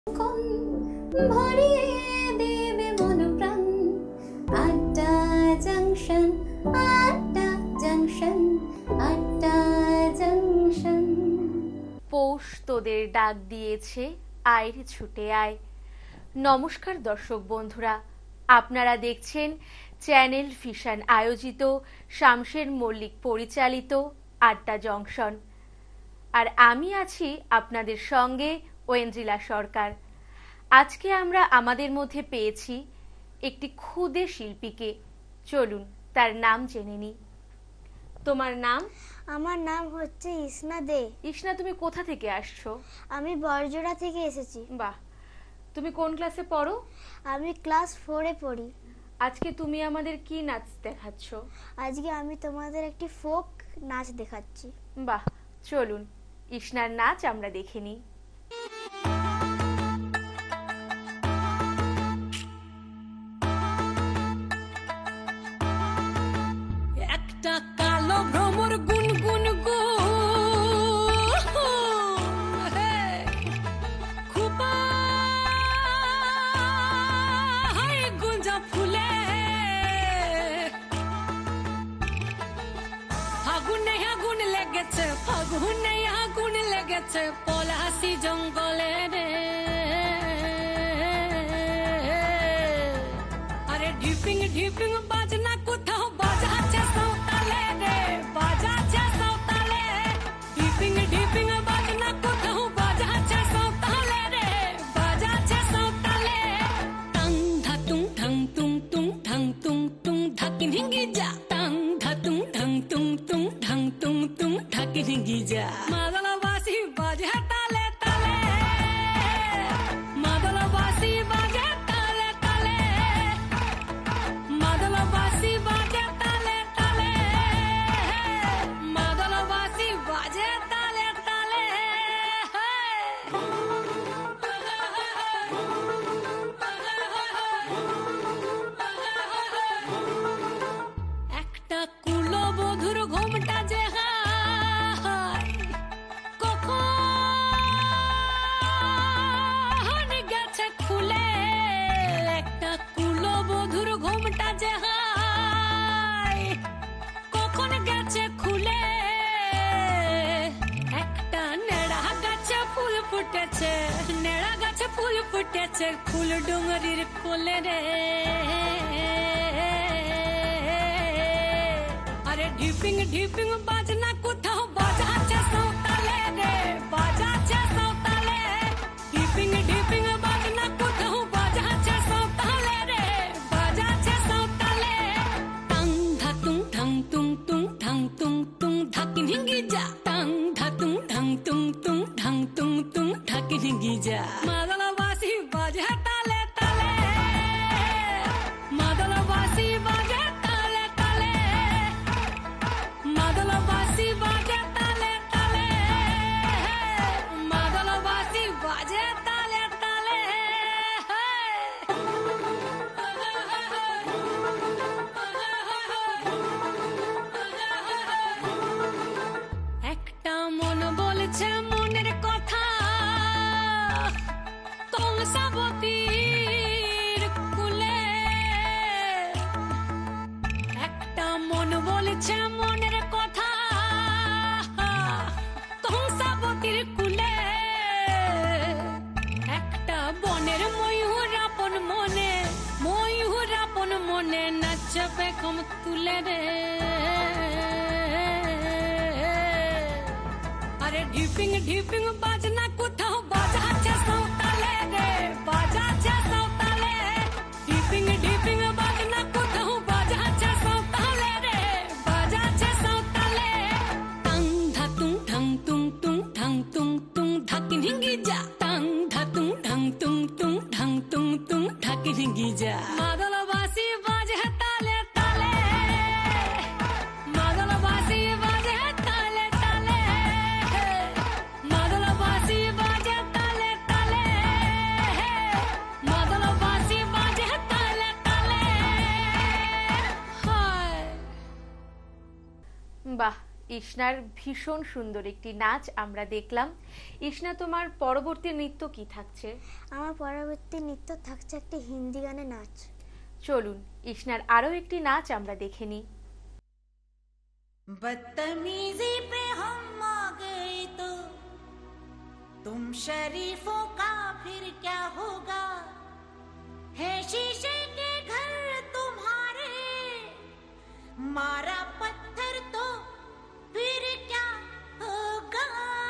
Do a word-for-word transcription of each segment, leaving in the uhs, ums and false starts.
ভরিয়ে দেবে মনপ্রাণ। আড্ডা জংশন, আড্ডা জংশন, আড্ডা জংশন। পৌষ তোদের ডাক দিয়েছে, আয় রে ছুটে আয়। নমস্কার দর্শক বন্ধুরা, আপনারা দেখছেন চ্যানেল ভিশন আয়োজিত শামশের মল্লিক পরিচালিত আড্ডা জংশন। আর আমি আছি আপনাদের সঙ্গে ওয়েন্দ্রিলা সরকার। আজকে আমরা আমাদের মধ্যে পেয়েছি একটি ক্ষুদে শিল্পীকে। চলুন তার নাম জেনে নিই। তোমার নাম? আমার নাম হচ্ছে ইসনা দে। ইসনা, তুমি কোথা থেকে আসছো? আমি বরজোড়া থেকে এসেছি। বাহ, তুমি কোন ক্লাসে পড়ো? আমি ক্লাস ফোরে পড়ি। আজকে তুমি আমাদের কি নাচ দেখাচ্ছ? আজকে আমি তোমাদের একটি ফোক নাচ দেখাচ্ছি। বাহ, চলুন ইসনার নাচ আমরা দেখে নিই। একটা কালো ভ্রমর গুনগুন গো খুবা হায় গুঞ্জা ফুলে ফাগুনে আগুন লেগেছে, ফাগুনে আগুন লেগেছে পলাশি জঙ্গলে রে। আরে ঢিপিং ঢিপিং বাজনা কোথাও বাজাচ্ছে সাঁওতালে রে, বাজাচ্ছে সাঁওতালে। ঢিপিং ঢিপিং বাজনা কোথাও বাজাচ্ছে সাঁওতালে রে, বাজাচ্ছে সাঁওতালে। টাং ধাতুং ঢং তুং তুং ঢং তুং তুং ঢাকিন হিঙ্গি যা। টাং ধাতুং ঢং তুং তুং ঢং তুং তুং ঢাকিন হিঙ্গি যা। মাদলবাসী বাজে তালে তালে, মাদলবাসী বাজে তালে তালে, মাদলবাসী বাজে তালে তালে, মাদলবাসী বাজে তালে তালে। একটা কুলবধূর ঘোমটা যে হায় কখন গেছে খুলে। একটা কুলবধূর ঘোমটা যে হায় কখন গেছে খুলে। একটা নেড়া গাছে ফুল ফুটেছে, নেড়া গাছে ফুল ফুটেছে ফুল ডুঙরির কোলে রে। আরে ঢিপিং ঢিপিং বাজনা কোথাও বাজাচ্ছে সাঁওতালে রে, বাজাচ্ছে সাঁওতালে। ঢিপিং ঢিপিং বাজনা কোথাও বাজাচ্ছে সাঁওতালে রে, বাজাচ্ছে সাঁওতালে। টাং ধাতুং ঢং তুং তুং ঢং তুং তুং ঢাকিন হিঙ্গি যা। টাং ধাতুং ঢং তুং তুং ঢং তুং তুং ঢাকিন হিঙ্গি যা। মাদলবাসী বাজে তালে তালে, মাদলবাসী বাজে তালে তালে, মাদলবাসী বাজে তালে তালে, মাদলবাসী বাজে তালে তালে। একটা মন বলছে মনের কথা কংসাবতীর কুলে। একটা মন বলছে মনের কথা কংসাবতীর কুলে। একটা বনের ময়ূর আপন মনে, ময়ূর আপন মনে নাচবে কম তুলে রে। আরে ঢিপিং ঢিপিং বাজনা কোথাও বাজাচ্ছে সাঁওতালে রে, বাজাচ্ছে সাঁওতালে। ঢিপিং ঢিপিং বাজনা কোথাও বাজাচ্ছে সাঁওতালে রে, বাজাচ্ছে সাঁওতালে। টাং ধাতুং ঢং তুং তুং ঢং তুং তুং ঢাকিন হিঙ্গি যা। টাং ধাতুং ঢং তুং তুং ঢং তুং তুং ঢাকিন হিঙ্গি যা। মাদলবাসী বাজে তালে তালে, মাদলবাসী বাজে তালে তালে, মাদলবাসী বাজে তালে তালে, মাদলবাসী বাজে তালে তালে। হায় বাহ, ইসনার ভীষণ সুন্দর একটি নাচ আমরা দেখলাম। ইসনা, তোমার পরবর্তী নৃত্য কি থাকছে? আমার পরবর্তী নৃত্য থাকছে একটি হিন্দি গানে নাচ। চলুন ইসনার আরো একটি নাচ আমরা দেখে নিই। बदतमीजी पे हम आ गए तो तुम शरीफों का फिर क्या होगा, है शीशे के घर तुम्हारे, मारा पत्थर तो फिर क्या होगा।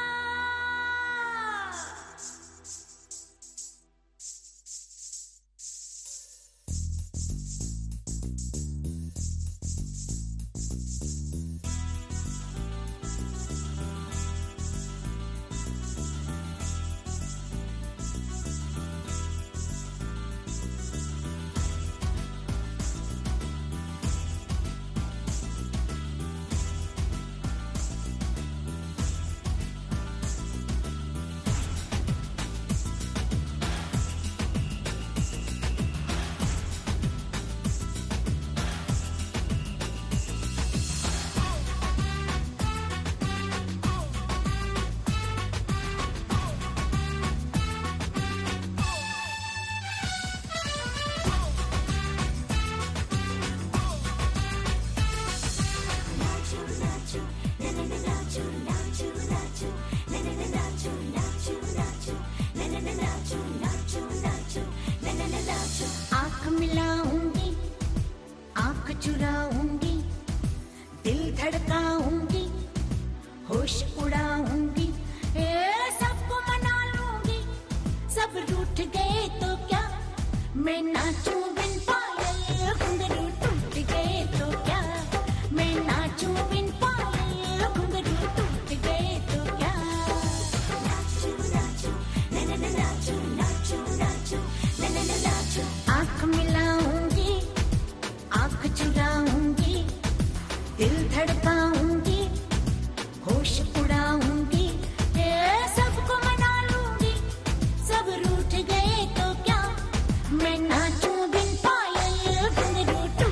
आंख मिलाऊंगी, आंख चुराऊंगी, दिल धड़काऊंगी, होश उड़ाऊंगी, ए सबको मना लूंगी, सब रूठ गए तो क्या, मैं नाचूं बिन पायल, घुंघरू टूट गए तो क्या, मैं नाचूं बिन पायल, घुंघरू टूट गए तो क्या। नाचूं नाचूं ना ना ना नाचूं नाचूं नाचूं ना ना ना नाचूं। आंख मिलाऊंगी, आंख चुराऊंगी, दिल धड़काऊंगी, होश उड़ाऊंगी, ए सबको मना लूंगी, सब रूठ गए तो क्या, मैं नाचूं बिन पायल, घुंघरू टूट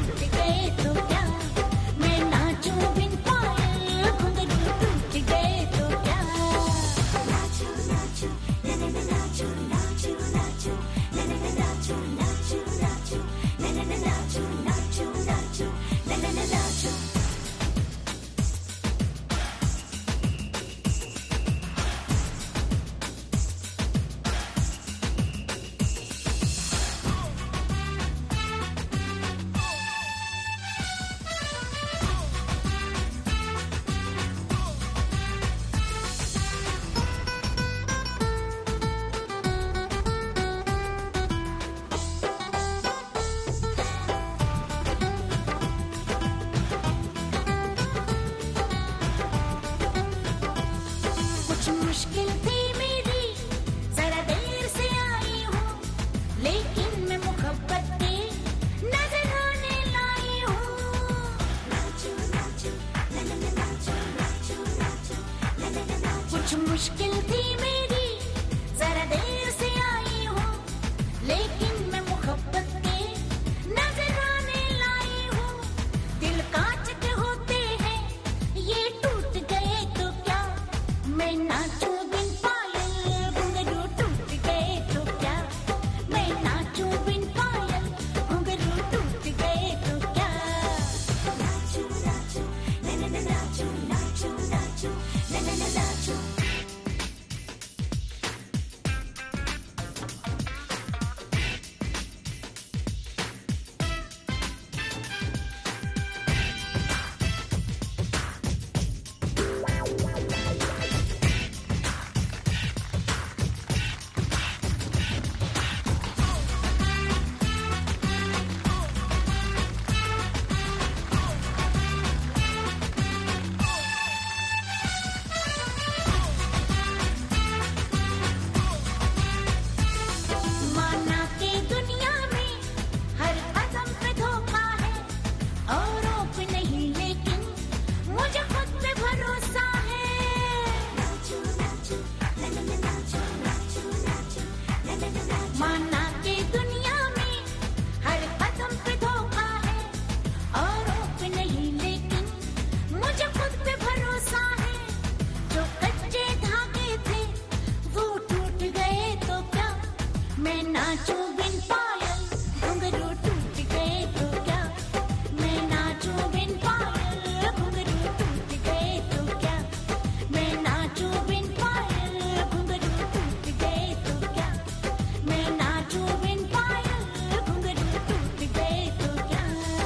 नाचूं बिन पायल घुंघरू टूट गए तो क्या मैं नाचूं बिन पायल घुंघरू टूट गए तो क्या मैं नाचूं बिन पायल घुंघरू टूट गए तो क्या मैं नाचूं बिन पायल घुंघरू टूट गए तो क्या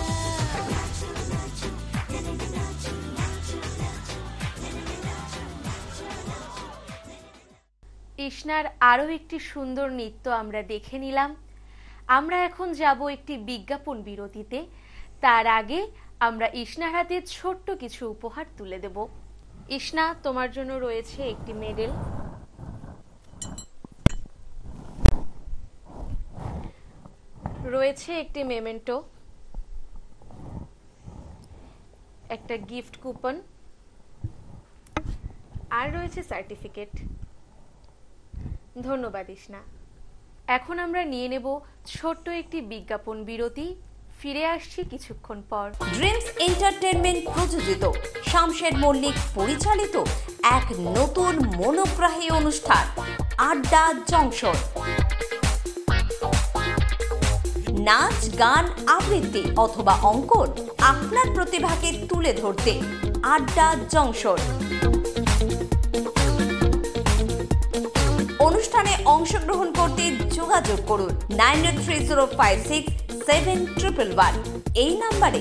ইশনার আরও একটি সুন্দর নৃত্য আমরা দেখে নিলাম। আমরা এখন যাব একটি বিজ্ঞাপন বিরতিতে। তার আগে আমরা ইশনার হাতে ছোট্ট কিছু উপহার তুলে দেব। ইশনা, তোমার জন্য রয়েছে একটি মেডেল, রয়েছে একটি মেমেন্টো, একটা গিফট কুপন আর রয়েছে সার্টিফিকেট। ধন্যবাদ ইশনা। এখন আমরা নিয়ে নেব ছোট্ট একটি বিজ্ঞাপন বিরতি। ফিরে আসছি কিছুক্ষণ পর। ড্রিমস এন্টারটেনমেন্ট প্রযোজিত, শামশের মল্লিক পরিচালিত এক নতুন মনোগ্রাহী অনুষ্ঠান আড্ডা জংশন। নাচ, গান, আবৃত্তি অথবা অঙ্কন, আপনার প্রতিভাকে তুলে ধরতে আড্ডা জংশন। অনুষ্ঠানে অংশগ্রহণ করতে যোগাযোগ করুন nine eight three zero five six seven triple one এই নাম্বারে।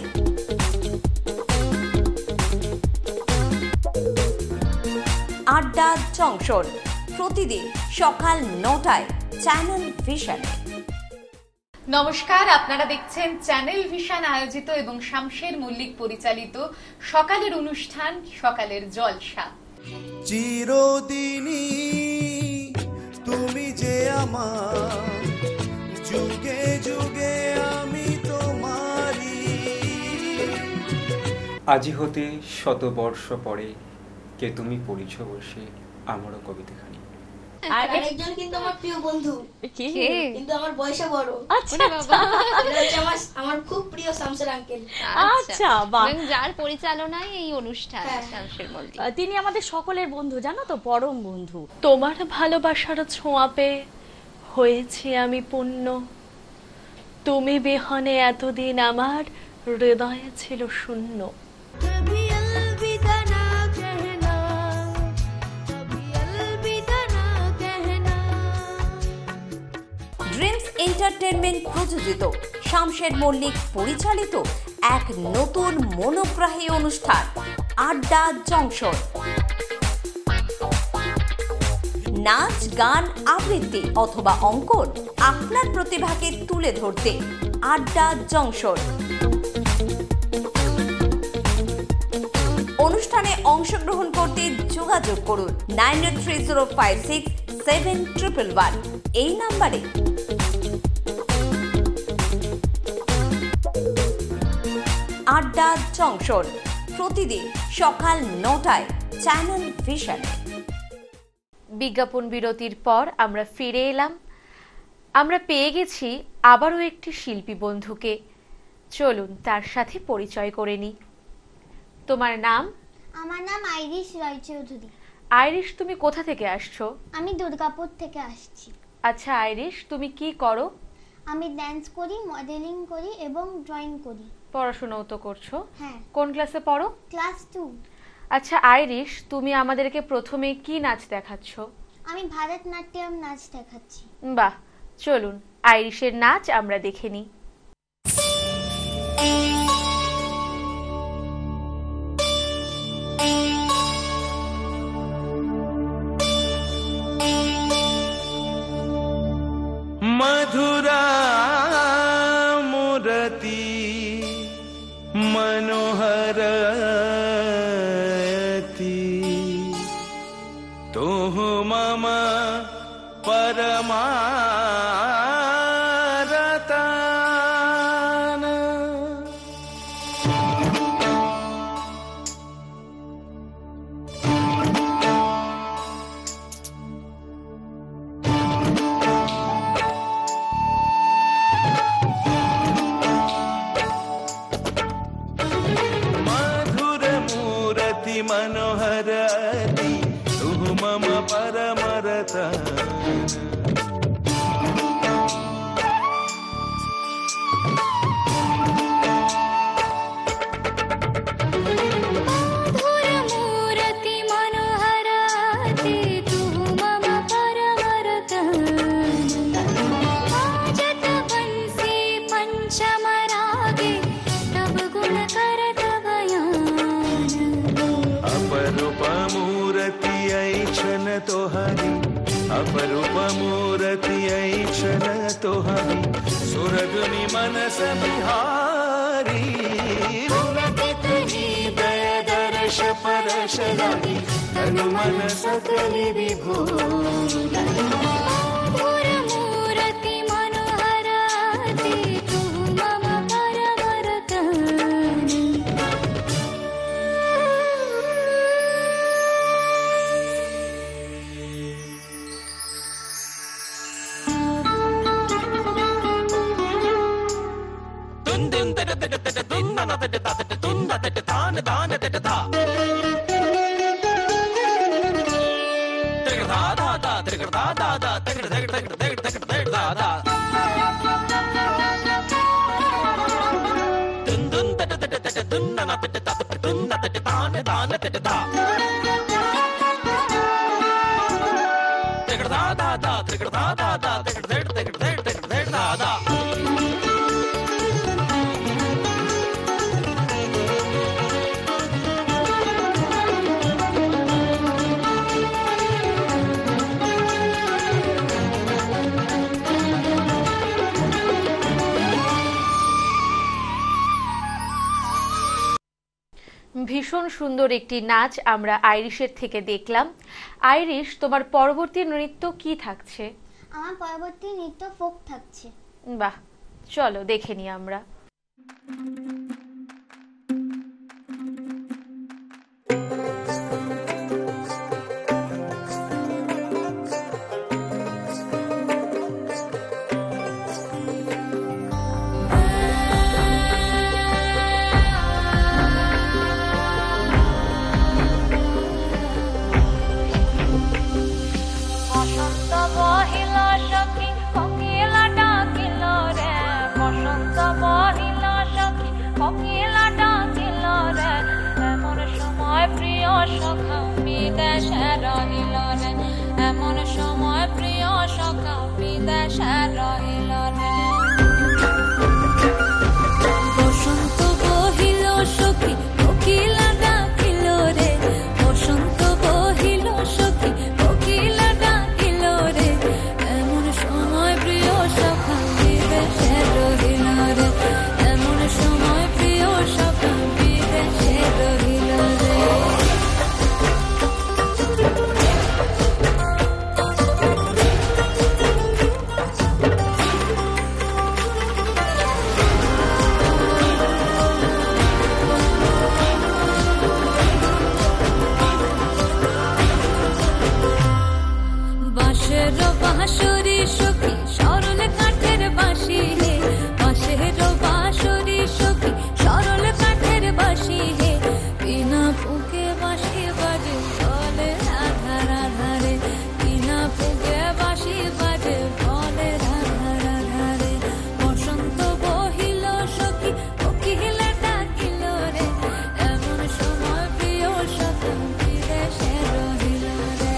আড্ডা জংশন প্রতিদিন সকাল নটায় চ্যানেল ভিশনে। নমস্কার, আপনারা দেখছেন চ্যানেল ভিশন আয়োজিত এবং শামশের মল্লিক পরিচালিত সকালের অনুষ্ঠান সকালের জলসা। চিরদিনই তুমি যে আমার, যুগে যুগে আমি তোমারি। আজি হতে শত বর্ষ পরে কে তুমি পড়িছ বসে আমারও কবিতাখানি। আর আরেকজন কিন্তু আমার প্রিয় বন্ধু, কিন্তু আমার বয়সে বড়। আচ্ছা বাবা, আমার আমার খুব প্রিয় শামসের আঙ্কেল। আচ্ছা বাহ, যার পরিচালনায় এই অনুষ্ঠান শামশের মল্লিক, তিনি আমাদের সকলের বন্ধু, জানো তো, পরম বন্ধু। তোমার ভালোবাসার ছোঁয়া পেয়ে হয়েছি আমি পূর্ণ, তুমি বিহনে এতদিন আমার হৃদয়ে ছিল শূন্য। ড্রিমস এন্টারটেনমেন্ট প্রযোজিত, শামশের মল্লিক পরিচালিত এক নতুন মনোগ্রাহী অনুষ্ঠান আড্ডা জংশন। নাচ, গান, আবৃত্তি অথবা অঙ্কন, আপনার প্রতিভাকে তুলে ধরতে আড্ডা জংশন। অনুষ্ঠানে অংশগ্রহণ করতে যোগাযোগ করুন nine eight three zero five six seven triple one এই নাম্বারে। আড্ডা জংশন প্রতিদিন সকাল নটায় চ্যানেল ভিশনে। বিজ্ঞাপন বিরতির পর আমরা ফিরে এলাম। আমরা পেয়ে গেছি আবারও একটি শিল্পী বন্ধুকে। চলুন তার সাথে পরিচয় করে নিই। তোমার নাম? আমার নাম আইরিশ রায়চৌধুরী। আইরিশ, তুমি কোথা থেকে আসছো? আমি দুর্গাপুর থেকে আসছি। আচ্ছা আইরিশ, তুমি কি করো? আমি ডান্স করি, মডেলিং করি এবং ড্রয়িং করি। পড়াশোনাও তো করছো? হ্যাঁ। কোন ক্লাসে পড়ো? Class two. আচ্ছা আইরিশ, তুমি আমাদেরকে প্রথমে কি নাচ দেখাচ্ছ? আমি ভারতনাট্যম নাচ দেখাচ্ছি। বাহ, চলুন আইরিশের নাচ আমরা দেখে নিই। मधुरा मूर्ति मनोहरति तुह मम परमारतान। दर्शनतो हवि सुरगुनि मनस बिहारी हृदय दर्श परश लगी तनु मन सकलि विभूति मूर्ति मनोहराति तु मम परमरतानि ভীষণ সুন্দর একটি নাচ আমরা আইরিশের থেকে দেখলাম। আইরিশ, তোমার পরবর্তী নৃত্য কি থাকছে? আমার পরবর্তী নৃত্য ফোক থাকছে। বাহ, চলো দেখে নিই আমরা। এমন সময় প্রিয় সখা বিদেশে রহিল রে বসন্ত বহিল সখী কোকিলা ডাকিল রে বসন্ত বহিল সখী কোকিলা ডাকিল রে এমন সময় প্রিয় সখা বিদেশে রহিল রে এমন সময় প্রিয় সখা বিদেশে রহিল রে বাঁশরি সখী সরল কাঠের বাঁশি হে বাঁশের বাঁশরি সখী সরল কাঠের বাঁশি হে বিনা ফুকে বাঁশি বাজে বলে রাধা রাধা রে বিনা ফুকে বাঁশি বাজে বলে রাধা রাধা রে বসন্ত বহিল সখী কোকিলা ডাকিল রে এমন সময় প্রিয় সখী বিদেশে রহিল রে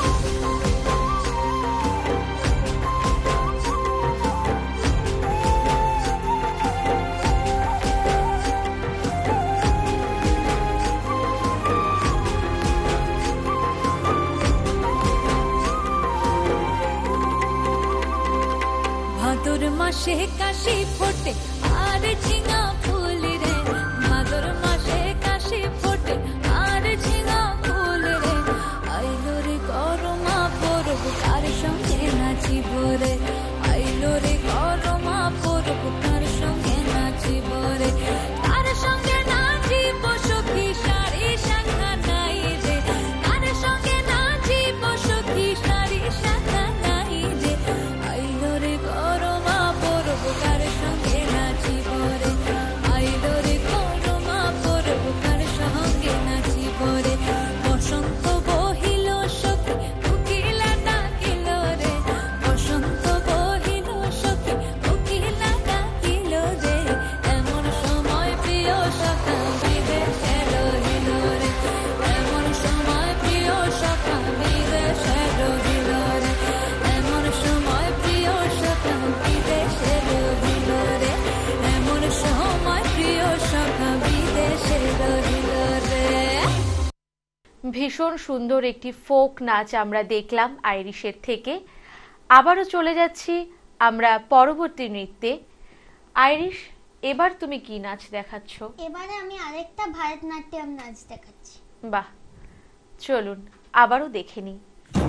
ভাদর মাসে কাশি ফোটে আর ঝিঙা ফুল রে ভাদর মাসে কাশি ফোটে আর ঝিঙা ফুল রে আইলো রে করমা পরব কার সঙ্গে নাচিব রে আইলো রে করমা পরব কার সঙ্গে নাচিব রে কার সঙ্গে নাচিব সখী শাড়ি শাখা নাই রে কার সঙ্গে নাচিব সখী শাড়ি শাখা নাই রে আইলো রে করমা পরব কার সঙ্গে নাচিব রে আইলো রে করমা পরব কার সঙ্গে নাচিব রে বসন্ত বহিল সখী কোকিলা ডাকিল রে বসন্ত বহিল সখী কোকিলা ডাকিল রে এমন সময় প্রিয় সখা বিদেশে রহিল রে এমন সময় প্রিয় সখা বিদেশে রহিল রে এমন সময় প্রিয় সখা বিদেশে রহিল রে এমন সময় প্রিয় সখা বিদেশে রহিল রে। ভীষণ সুন্দর একটি ফোক নাচ আমরা দেখলাম আইরিশের থেকে। আবারও চলে যাচ্ছি আমরা পরবর্তী নৃত্যে। আইরিশ, এবার তুমি কি নাচ দেখাচ্ছ? এবারে আমি আরেকটা ভারতনাট্যম নাচ দেখাচ্ছি। বাহ, চলুন আবারও দেখে নিই।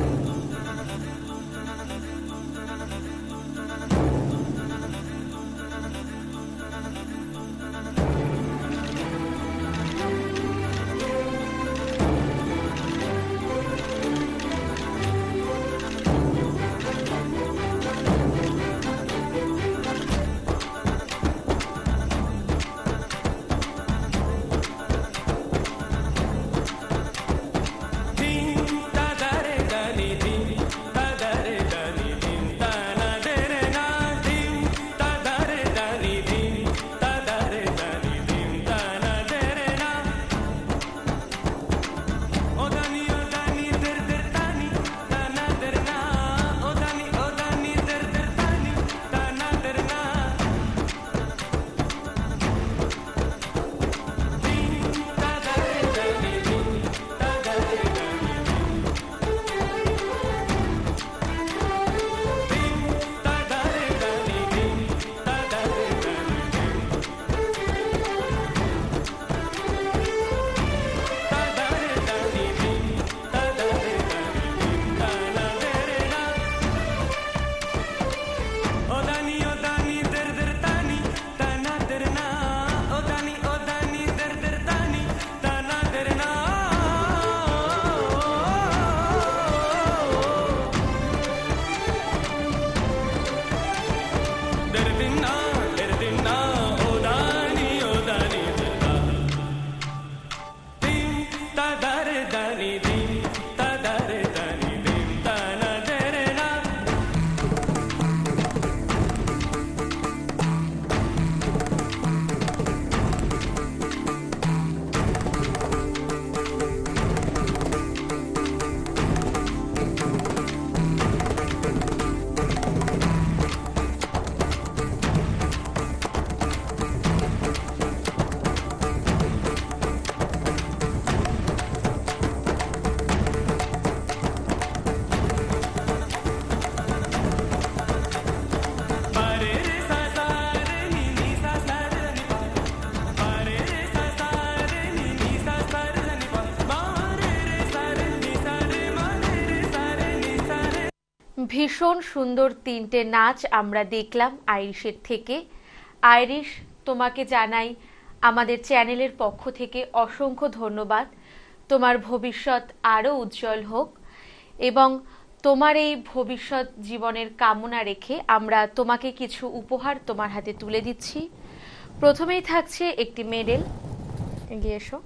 ভীষণ সুন্দর তিনটে নাচ আমরা দেখলাম আইরিশের থেকে। আইরিশ, তোমাকে জানাই আমাদের চ্যানেলের পক্ষ থেকে অসংখ্য ধন্যবাদ। তোমার ভবিষ্যৎ আরও উজ্জ্বল হোক এবং তোমার এই ভবিষ্যৎ জীবনের কামনা রেখে আমরা তোমাকে কিছু উপহার তোমার হাতে তুলে দিচ্ছি। প্রথমেই থাকছে একটি মেডেল, এগিয়ে এসো।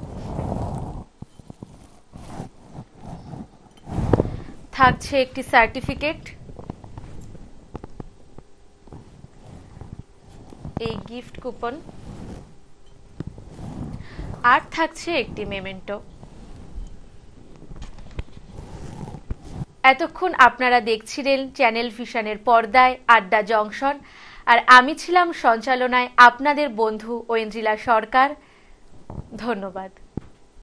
থাকছে একটি সার্টিফিকেট, এই গিফট কুপন, আর থাকছে একটি মেমেন্টো। এতক্ষণ আপনারা দেখছিলেন চ্যানেল ভিশনের পর্দায় আড্ডা জংশন, আর আমি ছিলাম সঞ্চালনায় আপনাদের বন্ধু ঐন্দ্রিলা সরকার। ধন্যবাদ।